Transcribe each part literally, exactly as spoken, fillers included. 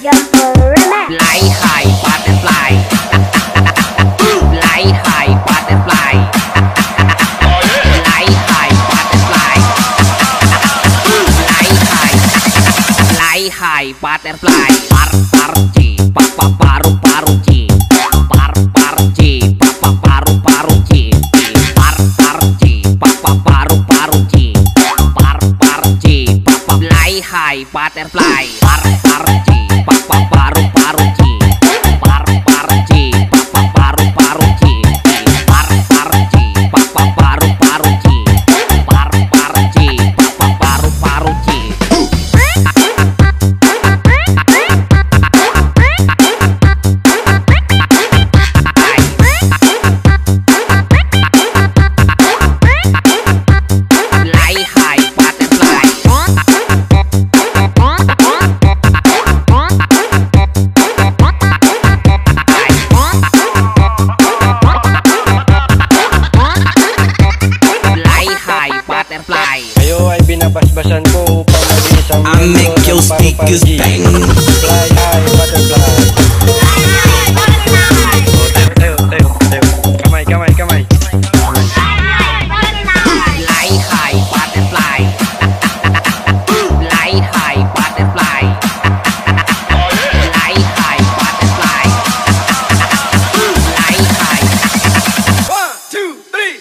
Fly high, butterfly. Fly high, butterfly. Fly high, butterfly. Fly high. Fly high, butterfly. Par par ci, pa pa paru paru ci. Par par ci, pa pa paru paru ci. Par par ci, pa pa paru paru ci. Par par ci, pa pa. Fly high, butterfly. Par par ci, pa pa paru paru ci. Par par ci, pa pa paru paru ci. Par par ci, pa pa paru paru ci. Par par ci, pa pa paru paru ci. Fly high, butterfly. Fly high, butterfly. Kayo ay binabasbasan ko upang maging isang I make miyembro your ng speakers Paru Paru G. bang. Fly high, butterfly. Oh, tayo, tayo, tayo, tayo. Kamay, kamay, kamay. Fly high, butterfly. Fly high, butterfly. Fly high, butterfly. Fly high. One, two, three.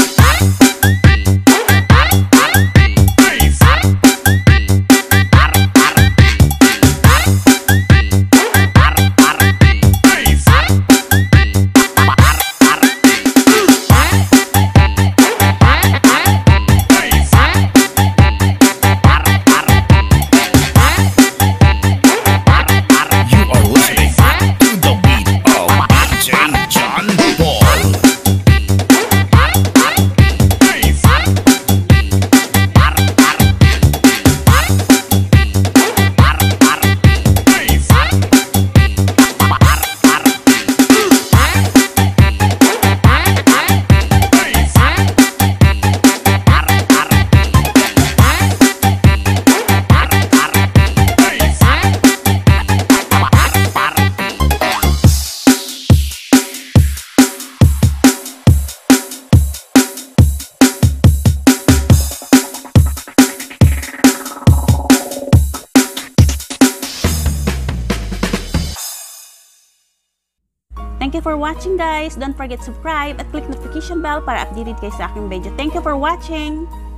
You are listening to the beat of D J John Paul. Thank you for watching, guys. Don't forget to subscribe at click notification bell para updated kayo sa aking video. Thank you for watching.